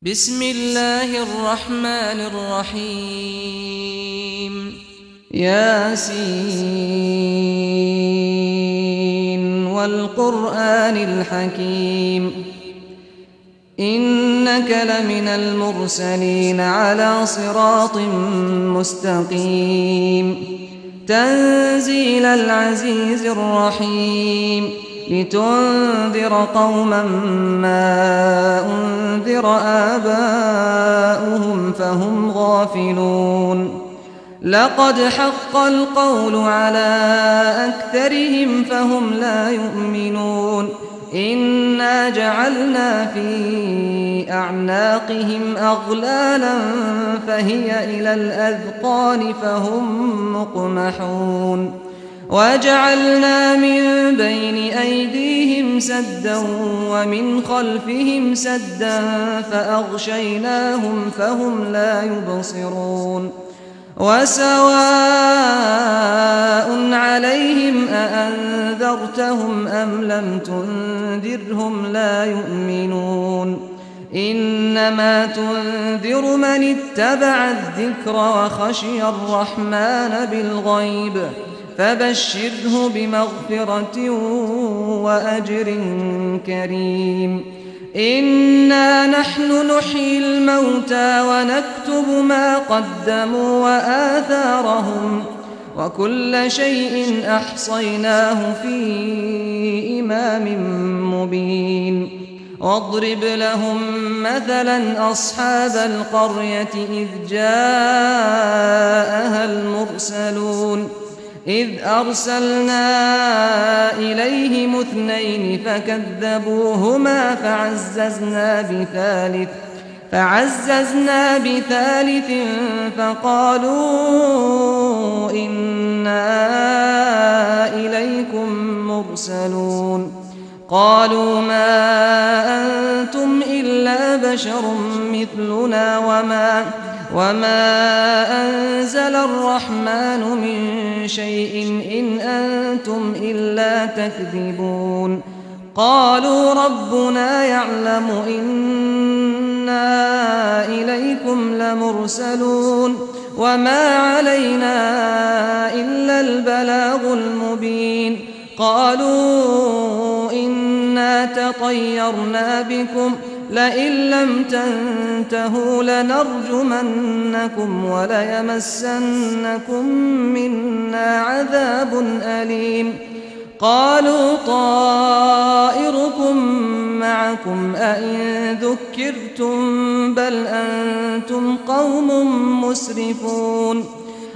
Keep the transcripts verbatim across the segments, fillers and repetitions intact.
بسم الله الرحمن الرحيم ياسين والقرآن الحكيم إنك لمن المرسلين على صراط مستقيم تنزيل العزيز الرحيم لتنذر قوما ما أنذر آباؤهم فهم غافلون لقد حق القول على أكثرهم فهم لا يؤمنون إنا جعلنا في أعناقهم أغلالا فهي إلى الأذقان فهم مقمحون وجعلنا من بين أيديهم سدا ومن خلفهم سدا فأغشيناهم فهم لا يبصرون وسواء عليهم أأنذرتهم أم لم تنذرهم لا يؤمنون إنما تنذر من اتبع الذكر وخشي الرحمن بالغيب فبشره بمغفرة وأجر كريم إنا نحن نحيي الموتى ونكتب ما قدموا وآثارهم وكل شيء أحصيناه في إمام مبين واضرب لهم مثلا أصحاب القرية إذ جاءها المرسلون إذ أرسلنا إليهم اثنين فكذبوهما فعززنا بثالث فعززنا بثالث فقالوا إنا إليكم مرسلون قالوا ما أنتم إلا بشر مثلنا وما وما أنزل الرحمن من شيء إن أنتم إلا تكذبون قالوا ربنا يعلم إنا إليكم لمرسلون وما علينا إلا البلاغ المبين قالوا إنا تطيرنا بكم لئن لم تنتهوا لنرجمنكم وليمسنكم منا عذاب أليم قالوا طائركم معكم أئن ذكرتم بل أنتم قوم مسرفون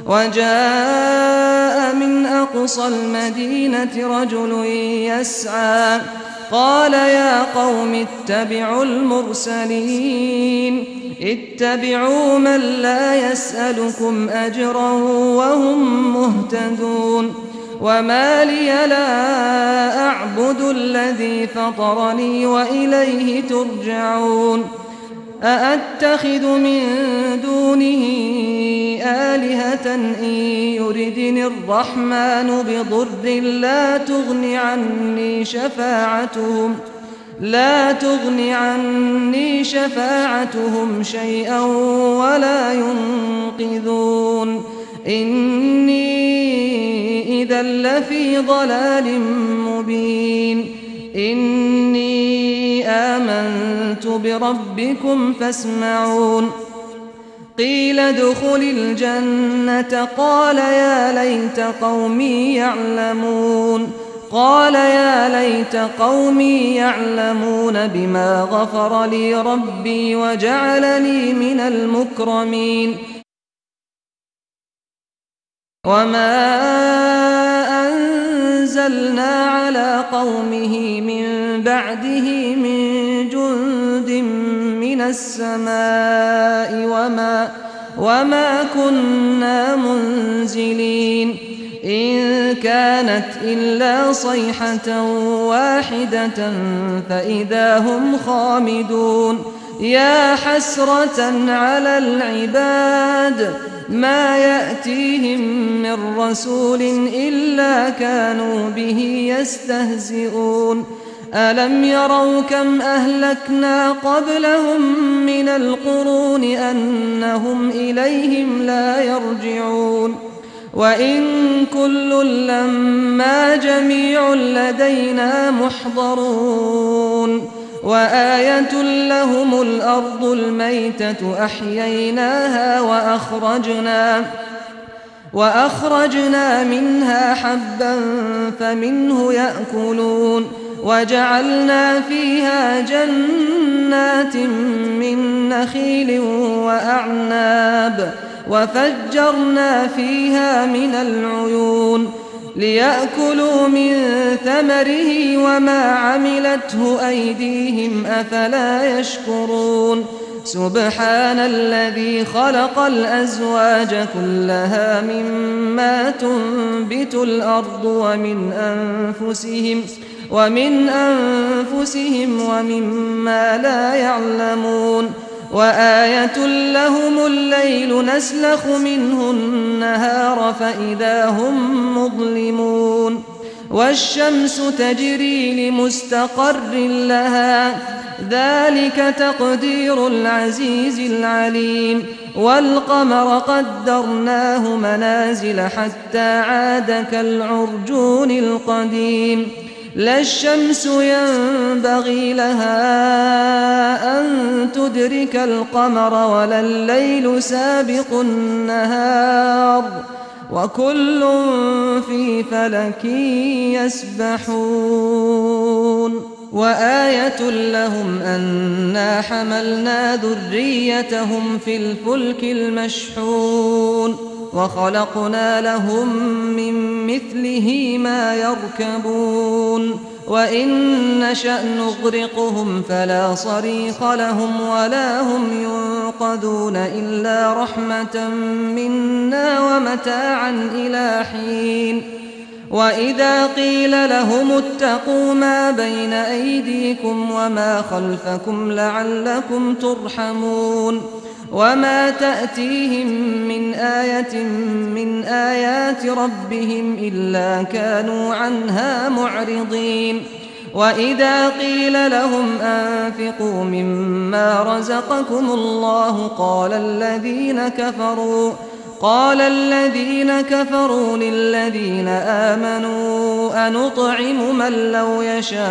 وجاء من أقصى المدينة رجل يسعى قال يا قوم اتبعوا المرسلين اتبعوا من لا يسألكم أجرا وهم مهتدون وما لي لا أعبد الذي فطرني وإليه ترجعون أأتخذ من دونه آلهة إن يردني الرحمن بضر لا تغن عني شفاعتهم لا تغن عني شفاعتهم شيئا ولا ينقذون إني إذا لفي ضلال مبين إني آمنت بربكم فاسمعون قيل ادخل الجنة قال يا ليت قومي يعلمون قال يا ليت قومي يعلمون بما غفر لي ربي وجعلني من المكرمين وما أنزلنا على قومه من بعده من جند من السماء وما, وما كنا منزلين إن كانت إلا صيحة واحدة فإذا هم خامدون يا حسرة على العباد ما يأتيهم من رسول إلا كانوا به يستهزئون ألم يروا كم أهلكنا قبلهم من القرون أنهم إليهم لا يرجعون وإن كل لما جميع لدينا محضرون وآية لهم الأرض الميتة أحييناها وأخرجنا وأخرجنا منها حبا فمنه يأكلون وجعلنا فيها جنات من نخيل وأعناب وفجرنا فيها من العيون ليأكلوا من ثمره وما عملته أيديهم أفلا يشكرون سبحان الذي خلق الأزواج كلها مما تنبت الأرض ومن أنفسهم ومن أنفسهم ومما لا يعلمون وآية لهم الليل نسلخ منه النهار فإذا هم مظلمون والشمس تجري لمستقر لها ذلك تقدير العزيز العليم والقمر قدرناه منازل حتى عاد كالعرجون القديم لا الشمس ينبغي لها أن تدرك القمر ولا الليل سابق النهار وكل في فلك يسبحون وآية لهم أنا حملنا ذريتهم في الفلك المشحون وخلقنا لهم من مثله ما يركبون وإن نشأ نغرقهم فلا صريخ لهم ولا هم ينقذون إلا رحمة منا ومتاعا إلى حين وإذا قيل لهم اتقوا ما بين أيديكم وما خلفكم لعلكم ترحمون وما تأتيهم من آية من آيات ربهم إلا كانوا عنها معرضين وإذا قيل لهم أنفقوا مما رزقكم الله قال الذين كفروا قال الذين كفروا للذين آمنوا أنطعم من لو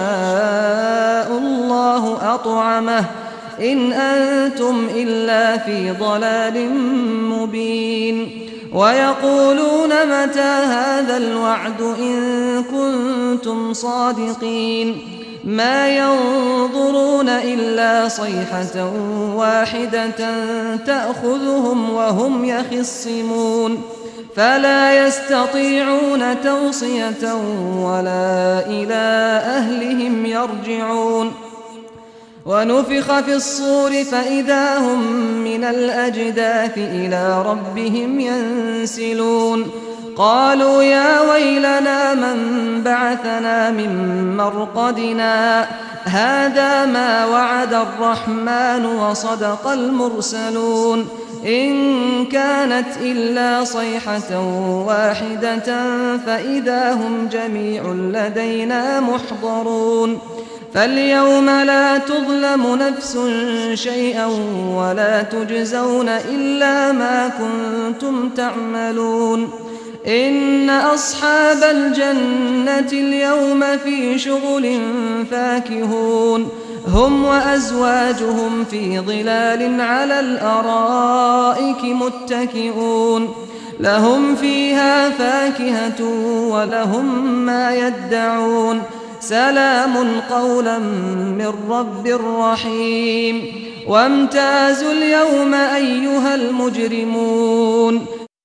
يشاء الله أطعمه إن أنتم إلا في ضلال مبين ويقولون متى هذا الوعد إن كنتم صادقين ما ينظرون إلا صيحة واحدة تأخذهم وهم يخصمون فلا يستطيعون توصية ولا إلى أهلهم يرجعون ونفخ في الصور فإذا هم من الأجداث إلى ربهم ينسلون قالوا يا ويلنا من بعثنا من مرقدنا هذا ما وعد الرحمن وصدق المرسلون إن كانت إلا صيحة واحدة فإذا هم جميع لدينا محضرون فاليوم لا تظلم نفس شيئا ولا تجزون إلا ما كنتم تعملون إن أصحاب الجنة اليوم في شغل فاكهون هم وأزواجهم في ظلال على الأرائك متكئون لهم فيها فاكهة ولهم ما يدعون سلام قولا من رب رحيم وامتازوا اليوم أيها المجرمون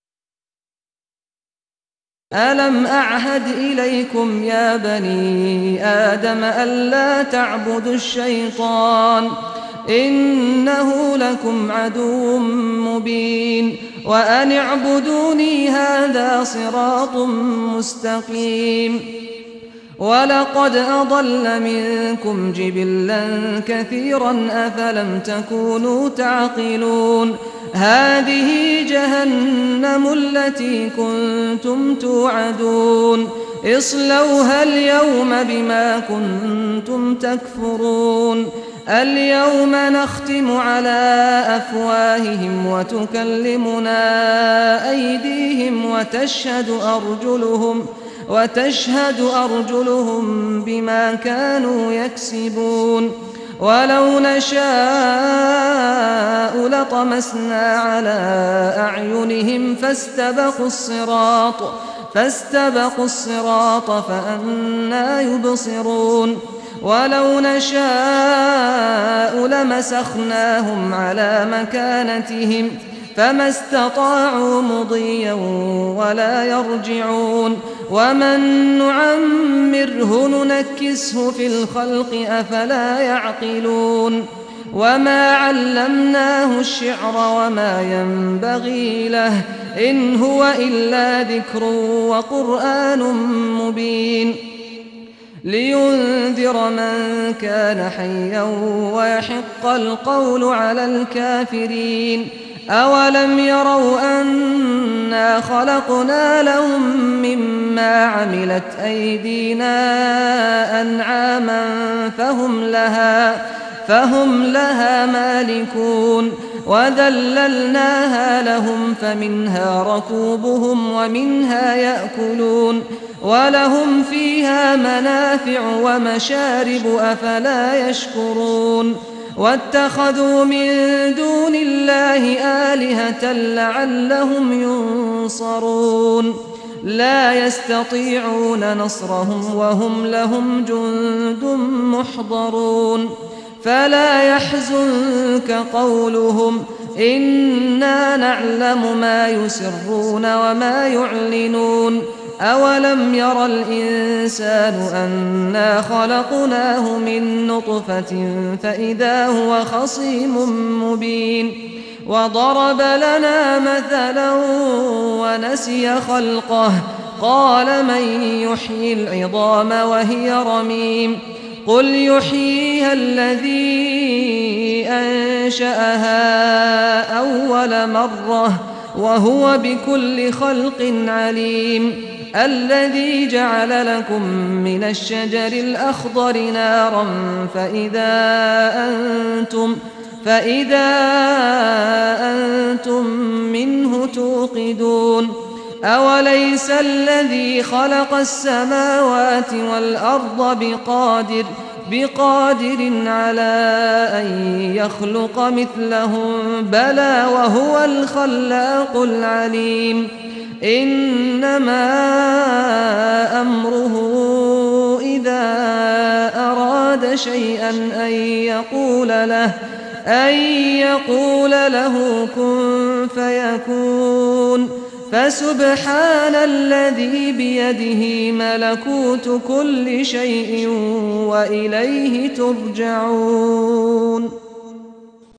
ألم أعهد إليكم يا بني آدم ألا تعبدوا الشيطان إنه لكم عدو مبين وأن اعبدوني هذا صراط مستقيم ولقد أضل منكم جبلا كثيرا أفلم تكونوا تعقلون هذه جهنم التي كنتم توعدون اصلوها اليوم بما كنتم تكفرون اليوم نختم على أفواههم وتكلمنا أيديهم وتشهد أرجلهم وتشهد أرجلهم بما كانوا يكسبون ولو نشاء لطمسنا على أعينهم فاستبقوا الصراط فاستبقوا الصراط فأنى يبصرون ولو نشاء لمسخناهم على مكانتهم فما استطاعوا مضيا ولا يرجعون ومن نعمره ننكسه في الخلق أفلا يعقلون وما علمناه الشعر وما ينبغي له إن هو إلا ذكر وقرآن مبين لينذر من كان حيا ويحق القول على الكافرين أولم يروا أنا خلقنا لهم مما عملت أيدينا أنعاما فهم لها فهم لها مالكون وذللناها لهم فمنها ركوبهم ومنها يأكلون ولهم فيها منافع ومشارب أفلا يشكرون واتخذوا من دون الله آلهة لعلهم ينصرون لا يستطيعون نصرهم وهم لهم جند محضرون فلا يحزنك قولهم إنا نعلم ما يسرون وما يعلنون أولم ير الإنسان أنا خلقناه من نطفة فإذا هو خصيم مبين وضرب لنا مثلا ونسي خلقه قال من يحيي العظام وهي رميم قل يحييها الذي أنشأها أول مرة وهو بكل خلق عليم الذي جعل لكم من الشجر الأخضر نارا فإذا أنتم فإذا أنتم منه توقدون أوليس الذي خلق السماوات والأرض بقادر بقادر على أن يخلق مثلهم بلى وهو الخلاق العليم إنما أمره إذا أراد شيئا أن يقول له أن يقول له كن فيكون فسبحان الذي بيده ملكوت كل شيء وإليه ترجعون.